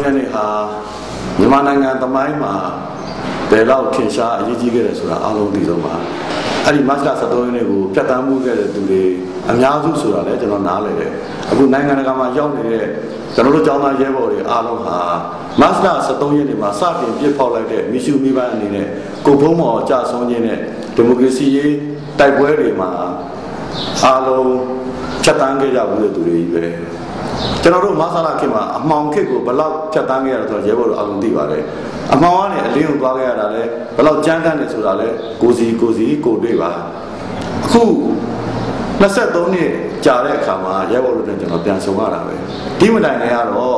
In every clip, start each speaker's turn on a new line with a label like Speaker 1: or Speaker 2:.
Speaker 1: ရက်နေ့ဟာမြန်မာနိုင်ငံသမိုင်းမှာဘယ်လောက်ထင်ရှားအရေးကြီးခဲ့တယ်ဆိုတာအားလုံးသိဆုံးပါအဲ့ဒီမတ်လ13ရက်နေ့ကိုပြတ်သားမှုခဲ့တဲ့သူတွေအများစုဆိုတာလည်းကျွန်တော်နားလည်တယ်အခုနိုင်ငံတကာမှာရောက်နေတဲ့ကျွန်တော်တို့ကျောင်းသားရဲဘော်တွေအားလုံးဟာမတ်လ13ရက်နေ့မှာစတင်ပြစ်ဖောက်လိုက်တဲ့မီရှူမီပန်းအနေနဲ့ကိုဖုံးမော်ကြဆုံးခြင်းနဲ့ဒီမိုကရေစီရေးတိုက်ပွဲတွေမှာအားလုံးဖြတ်တန်းခဲ့ကြဘူးတဲ့သူတွေကြီးပဲကျွန်တော်တို့မဆလာခေတ်မှာအမှောင်ခေတ်ကိုဘယ်လောက်ဖြတ်တန်းခဲ့ရလဲဆိုတော့ရဲဘော်တို့အားလုံးသိပါတယ်အမှောင်ကနေအလင်းကိုသွားခဲ့ရတာလဲဘယ်လောက်ကြမ်းတမ်းနေဆိုတာလဲကိုစီကိုတွေ့ပါအခု23နှစ်ကြာတဲ့အခါမှာရဲဘော်တို့နဲ့ကျွန်တော်ပြန်ဆုံရတာပဲဒီမတိုင်လည်းကတော့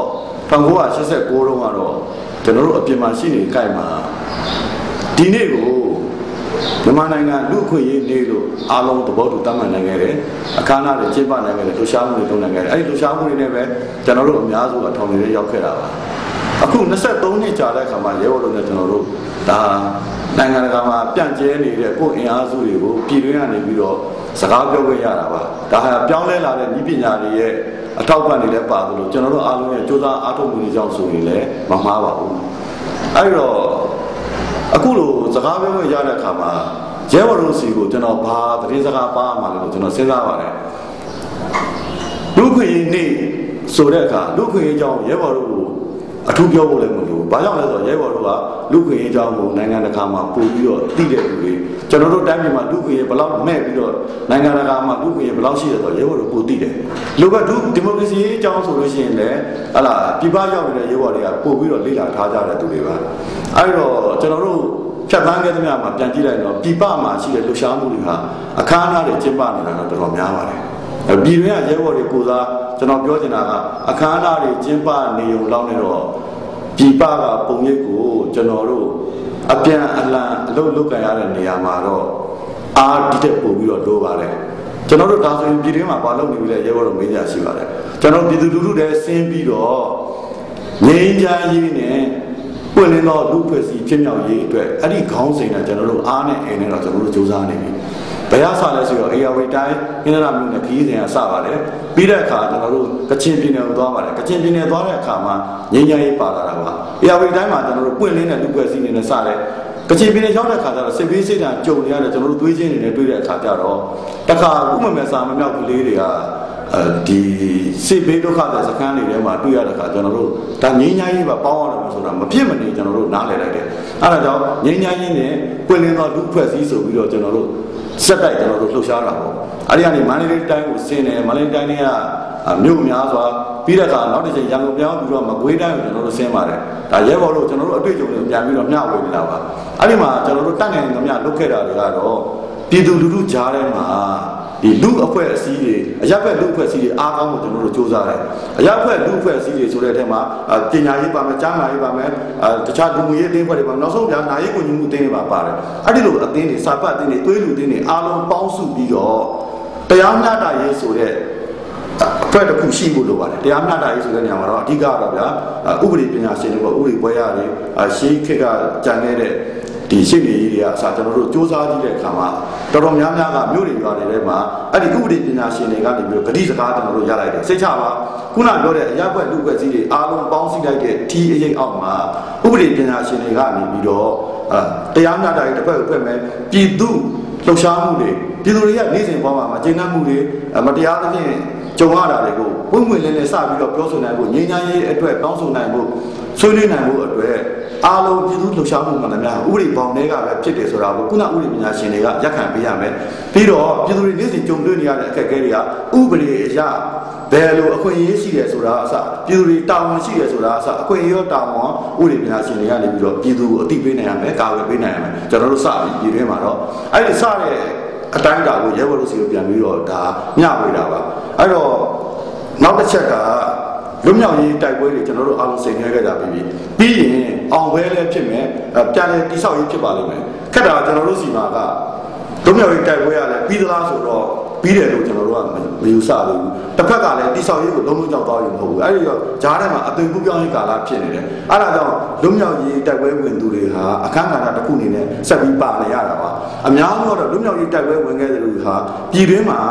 Speaker 1: 1989တုန်းကတော့ကျွန်တော်တို့အပြင်မှာရှိနေကြိုက်မှာဒီနေ့ကိုမြန်မာနိုင်ငံလူ့အခွင့်အရေးနေ့လို့အားလုံးသဘောတူတတ်မှတ်နိုင်ခဲ့တယ်အခမ်းအနားတွေကျင်းပနိုင်ခဲ့တယ်လှူရှားမှုတွေလုပ်နိုင်ခဲ့တယ်အဲ့ဒီလှူရှားမှုတွေနဲ့ပဲကျွန်တော်တို့အများစုကထောင်တွေရောက်ခဲ့တာပါအခု23နှစ်ကြာတဲ့အခါမှာရဲဘော်တို့နဲ့ကျွန်တော်တို့ဒါနိုင်ငံတကာမှာပြန့်ကျဲနေတဲ့ကိုယ်အင်အားစုတွေကိုပြည်တွင်းကနေပြီးတော့စကားပြောခွင့်ရတာပါဒါဟာပြောင်းလဲလာတဲ့ဤပညာတွေရဲ့အထောက်ပံ့တွေလည်းပါသလိုကျွန်တော်တို့အားလုံးရဲ့စ조사အားထုတ်မှုတွေကြောင့်ဆိုရင်လည်းမမှားပါဘူးအဲ့တော့အခုလိုစကားပြောခွင့်ရတဲ့အခါမှာရဲဘော်တို့စီကိုကျွန်တော်ဘာသတင်းစကားပါမှလဲလို့ကျွန်တော်စဉ်းစားပါတယ်လူခွေနေ့ဆိုတဲ့အခါလူခွေအကြောင်းရဲဘော်တို့ကိုအထူးပြောဖို့လည်းမလိုဘူး။ဘာကြောင့်လဲဆိုတော့ရဲဘော်တို့ကလူခွေအကြောင်းကိုနိုင်ငံတကာမှာပို့ပြီးတော့သိတဲ့လူတွေကျွန်တော်တို့တိုင်းပြည်မှာလူခွေဘယ်လောက်မဲ့ပြီးတော့နိုင်ငံတကာမှာလူခွေဘယ်လောက်ရှိတယ်ဆိုတော့ရဲဘော်တို့ပို့သိတယ်။လူကဒီမိုကရေစီအကြောင်းဆိုလို့ရှိရင်လည်းဟလာပြည်ပရောက်နေတဲ့ရဲဘော်တွေကပို့ပြီးတော့လေ့လာထားကြတဲ့သူတွေပါ။အဲဒီတော့ကျွန်တော်တို့ဖြတ်သန်းခဲ့သမျှမှာပြန်ကြည့်လိုက်တော့ပြည်ပမှာရှိတဲ့လှူရှားမှုတွေဟာအခမ်းအနားတွေကျင်းပနေတာတော့တော်တော်များပါတယ်။ပြည်တွင်းကရဲဘော်တွေကိုစားကျွန်တော်ပြောချင်တာကအခမ်းအနားတွေကျင်းပနေုံလောက်နေတော့ပြည်ပကပုံရိပ်ကိုကျွန်တော်တို့အပြန်အလှန်အလုပ်လုပ်ကြရတဲ့နေရာမှာတော့အားဒီတက်ပို့ပြီးတော့လိုပါတယ်ကျွန်တော်တို့ဒါဆိုရင်ပြည်တွင်းမှာဘာလုပ်နေပြီလဲရဲဘော်တို့မေးကြရှိပါတယ်ကျွန်တော်ပြည်သူလူထုတွေဆင်းပြီးတော့ငြိမ်းချမ်းရေးနဲ့ပွင့်လင်းသောလူဖွဲ့စည်းဖြစ်မြောက်ရေးအတွက်အဲ့ဒီခေါင်းစဉ်နဲ့ကျွန်တော်တို့အားနဲ့အိမ်နဲ့တော့ကျွန်တော်တို့စူးစမ်းနေပြီဘယ်ရဆလဲဆိုတော့ AR တိုင်းအင်္ဂလာမြို့နယ်ခီးစဉ်ကစပါတယ်ပြီးတဲ့အခါကျွန်တော်တို့ကချင်ပြည်နယ်ကိုသွားပါတယ်ကချင်ပြည်နယ်သွားတဲ့အခါမှာငြိမ်းချမ်းရေးပါလာတာပါ AR တိုင်းမှာကျွန်တော်တို့ပွင့်လင်းတဲ့လူဖွဲ့စည်းနေနဲ့စတယ်ကချင်ပြည်နယ်ရောက်တဲ့အခါကျတော့စစ်ပေးစစ်တမ်းကြုံနေရတယ်ကျွန်တော်တို့တွေးချင်းနေနဲ့တွေးတဲ့အခါကျတော့တခါဥမမဲစာမမြောက်ကလေးတွေကဒီစစ်ပေးဒုက္ခတဲ့စခန်းတွေထဲမှာတွေ့ရတဲ့အခါကျွန်တော်တို့ဒါငြိမ်းချမ်းရေးပါပေါင်းရတယ်ဆိုတာမဖြစ်မနေကျွန်တော်တို့နားလည်လိုက်တယ်အဲဒါကြောင့်ငြိမ်းချမ်းရေးနဲ့ပွင့်လင်းသောလူဖွဲ့စည်းဆိုပြီးတော့ကျွန်တော်တို့စက်တိုက်ကျွန်တော်တို့လှုပ်ရှားတာပေါ့အဲဒီကနေမန္တလေးတိုင်းကိုဆင်းတယ်မန္တလေးတိုင်းကမြို့များစွာပြီးတဲ့အခါနောက်တစ်ချိန်ရန်ကုန်ပြောင်းပြီးတော့မကွေးတိုင်းကိုကျွန်တော်တို့ဆင်းပါတယ်ဒါရဲဘော်တို့ကျွန်တော်တို့အတွေ့အကြုံတွေပြန်ပြီးတော့မျှဝေနေတာပါအဲဒီမှာကျွန်တော်တို့တတ်နိုင်သမျှလုပ်ခဲ့တာတွေကတော့ပြည်သူလူထုကြားထဲမှာဒီလူအဖွဲ့အစည်းတွေအရပ်ဘက်လူအဖွဲ့အစည်းတွေအားကောင်းဖို့ကျွန်တော်တို့စူးစမ်းတယ်အရပ်ဘက်လူအဖွဲ့အစည်းတွေဆိုတဲ့အထက်မှာပညာရေးပါမယ်ကျန်းမာရေးပါမယ်တခြားလူမှုရေးအသင်းအဖွဲ့တွေပါနောက်ဆုံးပြနာရေးကိုညှိမှုအသင်းတွေပါပါတယ်အဲ့ဒီလိုအသင်းတွေစာပတ်အသင်းတွေသွေးလူအသင်းတွေအားလုံးပေါင်းစုပြီးတော့တရားမျှတရေးဆိုတဲ့အဖွဲ့တစ်ခုရှိဖို့လိုပါတယ်တရားမျှတရေးဆိုတဲ့နေရာမှာတော့အဓိကတော့ဗျာဥပဒေပညာရှင်တွေပေါ့ဥပဒေပွဲရတယ်ရှေးခေတ်ကကြံခဲ့တဲ့ဒီရှင်းနေကြီးတွေကအစားကျွန်တော်တို့စူးစမ်းကြည့်တဲ့အခါမှာတော်တော်များများကမြို့တွေရွာတွေထဲမှာအဲ့ဒီဥပဒေပညာရှင်တွေကနေပြီးတော့ဂတိစကားကျွန်တော်တို့ရလိုက်တယ်စိတ်ချပါခုနပြောတဲ့အရက်ဘက်လူ့ဘက်စည်းတွေအားလုံးပေါင်းစည်းလိုက်တဲ့ထီးအရေးအောက်မှာဥပဒေပညာရှင်တွေကနေပြီးတော့တရားမျှတရေးတစ်ဖက်ကိုဖွဲ့မယ်ပြည်သူလှုပ်ရှားမှုတွေပြည်သူတွေကနေ့စဉ်ပေါ်မှာကျင့်တတ်မှုတွေမတရားသဖြင့်ကြုံရတာတွေကိုဝင်ဝင်လင်းလင်းစပြီးတော့ပြောဆိုနိုင်ဖို့ငြိမ်းချမ်းရေးအတွက်တောင်းဆိုနိုင်ဖို့ဆွေးနွေးနိုင်ဖို့အတွက်အားလုံးပြည်သူလှုပ်ရှားမှုမှန်သမျှဥပဒေပေါင်းတွေကပဲဖြစ်တယ်ဆိုတာကိုခုနဥပဒေပညာရှင်တွေကရက်ခံပေးရမယ်ပြီးတော့ပြည်သူတွေနေ့စဉ်ကြုံတွေ့နေရတဲ့အခက်အခဲတွေကဥပဒေအရဘယ်လိုအခွင့်အရေးရှိတယ်ဆိုတာအစပြည်သူတွေတာဝန်ရှိတယ်ဆိုတာအစအခွင့်အရေးရောတာဝန်ဥပဒေပညာရှင်တွေကနေပြီးတော့ပြည်သူကိုအသိပေးနိုင်ရမယ်ကာကွယ်ပေးနိုင်ရမယ်ကျွန်တော်တို့စပြီးပြည်တွင်းမှာတော့အဲ့ဒီစတဲ့အတိုင်းအတာကိုရဲဘော်တို့စီကိုပြန်ပြီးတော့ဒါမျှဝေတာပါအဲ့တော့နောက်တစ်ချက်ကလွတ်မြောက်ရေးတိုက်ပွဲတွေကျွန်တော်တို့အားလုံးဆင်နွှဲခဲ့ကြပြီးရင်အောင်ပွဲလည်းဖြစ်မယ်ပြန်လည်တိဆောက်ရေးဖြစ်ပါလိမ့်မယ်ခက်တာကျွန်တော်တို့စီမှာကလွတ်မြောက်ရေးတိုက်ပွဲရလဲပြီးသလားဆိုတော့ပြီးတယ်လို့ကျွန်တော်တို့ကမယူဆဘူးတစ်ဖက်ကလည်းတိဆောက်ရေးကိုလုံးလုံးကြောက်သွားရင်မဟုတ်ဘူးအဲ့ဒီတော့ဂျားထဲမှာအသွင်ကူးပြောင်းရေးကာလဖြစ်နေတယ်အဲ့ဒါကြောင့်လွတ်မြောက်ရေးတိုက်ပွဲဝင်သူတွေဟာအခမ်းအနားတစ်ခုအနေနဲ့ဆက်ပြီးပါနေရတာပါအများစုတော့လွတ်မြောက်ရေးတိုက်ပွဲဝင်ခဲ့တဲ့လူတွေဟာပြည်တွင်းမှာ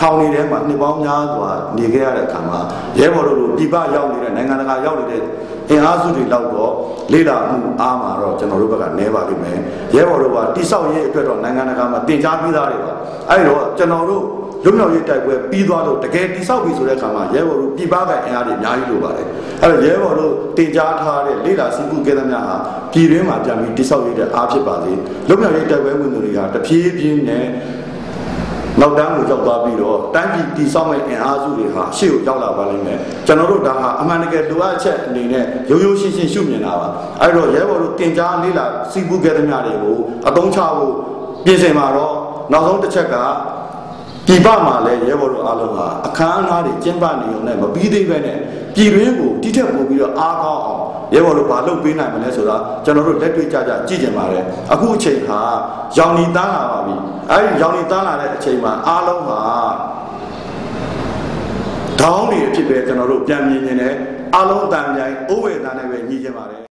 Speaker 1: ထောင်နေတဲ့မှာနှစ်ပေါင်းများစွာနေခဲ့ရတဲ့အခါမှာရဲဘော်တို့လိုပြပရောက်နေတဲ့နိုင်ငံတကာရောက်နေတဲ့အင်အားစုတွေလောက်တော့လေးလာမှုအားမှာတော့ကျွန်တော်တို့ဘက်ကနဲပါလိမ့်မယ်ရဲဘော်တို့ကတိဆောက်ရေးအတွက်တော့နိုင်ငံတကာမှာတင် जा ပြီးသားတွေပါအဲ့တော့ကျွန်တော်တို့လွတ်မြောက်ရေးတိုက်ပွဲပြီးသွားလို့တကယ်တိဆောက်ပြီဆိုတဲ့အခါမှာရဲဘော်တို့ပြပကအင်အားတွေအများကြီးလိုပါတယ်အဲ့တော့ရဲဘော်တို့တင် जा ထားတဲ့လေးလာစီပုကဲသမျှဟာပြည်တွင်းမှာပြန်ပြီးတိဆောက်ရေးတဲ့အားဖြစ်ပါစေလွတ်မြောက်ရေးတိုက်ပွဲဝင်သူတွေကတဖြည်းဖြည်းနဲ့နောက်တန်းကိုရောက်သွားပြီးတော့တိုင်းပြည်တည်ဆောက်မဲ့အင်အားစုတွေဟာရှေ့ကိုရောက်လာပါလိမ့်မယ်ကျွန်တော်တို့ဒါဟာအမှန်တကယ်လိုအပ်ချက်အနေနဲ့ရိုးရိုးရှင်းရှင်းရှုမြင်တာပါအဲ့တော့ရဲဘော်တို့တင် जा လေးလာစီပုကဲသမျှတွေကိုအသုံးချဖို့ပြင်ဆင်မှာတော့နောက်ဆုံးတစ်ချက်ကပြည်ပမှာလည်းရဲဘော်တို့အားလုံးဟာအခမ်းအနားတွေကျင်းပနေုံနဲ့မပြီးသေးပဲနဲ့ပြည်တွင်းကိုတိထက်ပိုပြီးတော့အားကောင်းအောင်ရဲဘော်တို့ဘာလုပ်ပေးနိုင်မလဲဆိုတာကျွန်တော်တို့လက်တွေ့ကြကြကြည့်ကြပါတယ်အခုအချိန်ဟာရောင်နီတန်းလာပါပြီအဲဒီရောင်နီတန်းလာတဲ့အချိန်မှာအားလုံးဟာဒေါင်းတွေအဖြစ်ပဲကျွန်တော်တို့ပြန်မြင်နေတယ်အားလုံးအတန်ပြိုင်အိုးဝေသားနဲ့ပဲညီကြပါတယ်